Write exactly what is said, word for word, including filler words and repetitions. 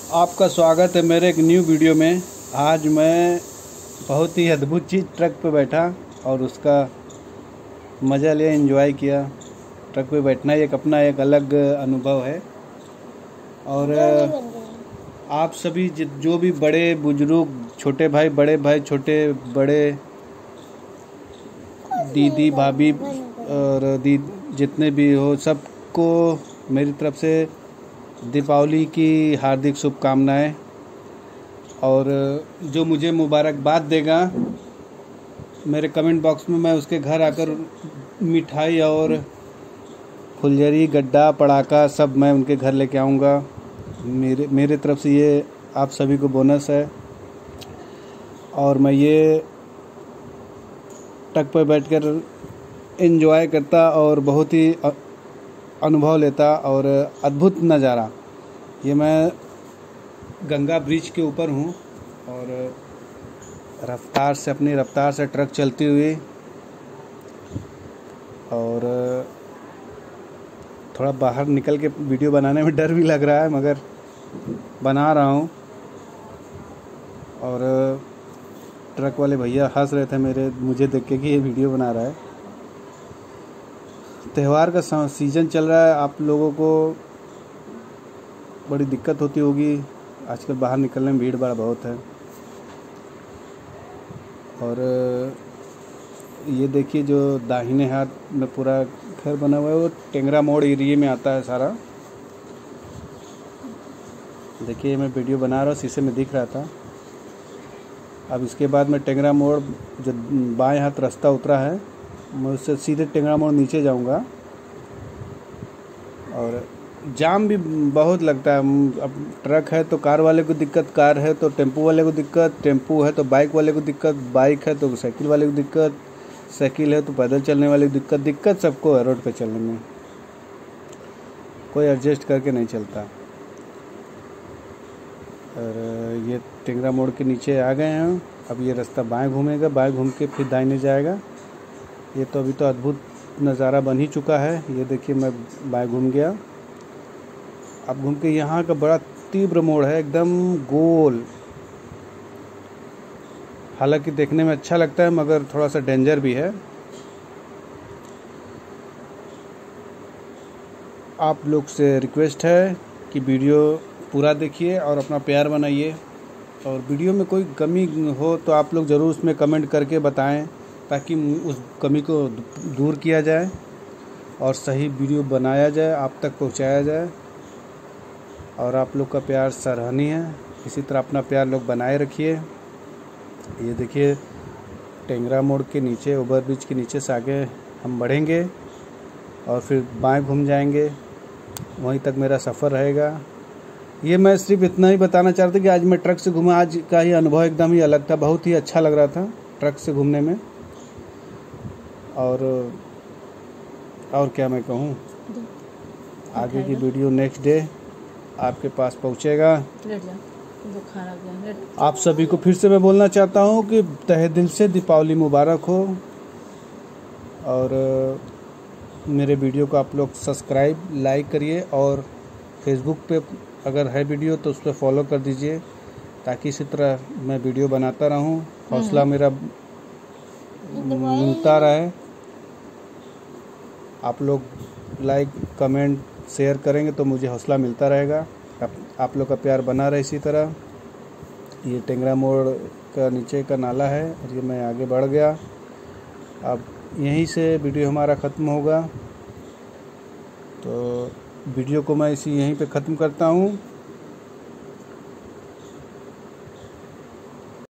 आपका स्वागत है मेरे एक न्यू वीडियो में। आज मैं बहुत ही अद्भुत चीज़ ट्रक पे बैठा और उसका मज़ा लिया, एंजॉय किया। ट्रक पे बैठना एक अपना एक अलग अनुभव है। और आप सभी जि- जो भी बड़े बुजुर्ग, छोटे भाई, बड़े भाई, छोटे बड़े, दीदी, भाभी और दी जितने भी हो, सबको मेरी तरफ से दीपावली की हार्दिक शुभकामनाएं। और जो मुझे मुबारकबाद देगा मेरे कमेंट बॉक्स में, मैं उसके घर आकर मिठाई और फुलझड़ी, गड्ढा, पड़ाका सब मैं उनके घर लेके आऊँगा। मेरे मेरे तरफ से ये आप सभी को बोनस है। और मैं ये ट्रक पर बैठकर एंजॉय करता और बहुत ही अनुभव लेता। और अद्भुत नज़ारा, ये मैं गंगा ब्रिज के ऊपर हूँ और रफ्तार से, अपनी रफ्तार से ट्रक चलती हुई, और थोड़ा बाहर निकल के वीडियो बनाने में डर भी लग रहा है, मगर बना रहा हूँ। और ट्रक वाले भैया हंस रहे थे मेरे मुझे देख के कि ये वीडियो बना रहा है। त्यौहार का सीज़न चल रहा है, आप लोगों को बड़ी दिक्कत होती होगी, आजकल बाहर निकलने में भीड़ भाड़ बहुत है। और ये देखिए जो दाहिने हाथ में पूरा घर बना हुआ है, वो टेंगरा मोड़ एरिया में आता है सारा। देखिए मैं वीडियो बना रहा हूँ, शीशे में दिख रहा था। अब इसके बाद मैं टेंगरा मोड़, जो बाएं हाथ रास्ता उतरा है, मैं उससे सीधे टेंगरा मोड़ नीचे जाऊंगा। और जाम भी बहुत लगता है। अब ट्रक है तो कार वाले को दिक्कत, कार है तो टेम्पो वाले को दिक्कत, टेम्पो है तो बाइक वाले को दिक्कत, बाइक है तो साइकिल वाले को दिक्कत, साइकिल है तो पैदल चलने वाले को दिक्कत। दिक्कत सबको है रोड पे चलने में, कोई एडजस्ट करके नहीं चलता। और ये टेंगरा मोड़ के नीचे आ गए हैं। अब ये रास्ता बाएं घूमेगा, बाएं घूम के फिर दाहिने जाएगा। ये तो अभी तो अद्भुत नज़ारा बन ही चुका है। ये देखिए मैं बाएं घूम गया। अब घूम के यहाँ का बड़ा तीव्र मोड़ है, एकदम गोल। हालांकि देखने में अच्छा लगता है, मगर थोड़ा सा डेंजर भी है। आप लोग से रिक्वेस्ट है कि वीडियो पूरा देखिए और अपना प्यार बनाइए। और वीडियो में कोई कमी हो तो आप लोग ज़रूर उसमें कमेंट करके बताएं, ताकि उस कमी को दूर किया जाए और सही वीडियो बनाया जाए, आप तक पहुंचाया जाए। और आप लोग का प्यार सराहनीय है, इसी तरह अपना प्यार लोग बनाए रखिए। ये देखिए टेंगरा मोड़ के नीचे, ओवर ब्रिज के नीचे से आगे हम बढ़ेंगे और फिर बाएं घूम जाएंगे, वहीं तक मेरा सफ़र रहेगा। ये मैं सिर्फ इतना ही बताना चाहता कि आज मैं ट्रक से घूमा, आज का ही अनुभव एकदम ही अलग था, बहुत ही अच्छा लग रहा था ट्रक से घूमने में। और और क्या मैं कहूँ, आगे की वीडियो नेक्स्ट डे आपके पास पहुँचेगा। आप सभी को फिर से मैं बोलना चाहता हूँ कि तहे दिल से दीपावली मुबारक हो। और मेरे वीडियो को आप लोग सब्सक्राइब, लाइक करिए, और फेसबुक पे अगर है वीडियो तो उस पर फॉलो कर दीजिए, ताकि इसी तरह मैं वीडियो बनाता रहूं, हौसला मेरा मिलता रहे। आप लोग लाइक, कमेंट, शेयर करेंगे तो मुझे हौसला मिलता रहेगा। आप, आप लोग का प्यार बना रहे इसी तरह। ये टेंगरा मोड़ का नीचे का नाला है और ये मैं आगे बढ़ गया। अब यहीं से वीडियो हमारा ख़त्म होगा, तो वीडियो को मैं इसी यहीं पे ख़त्म करता हूँ।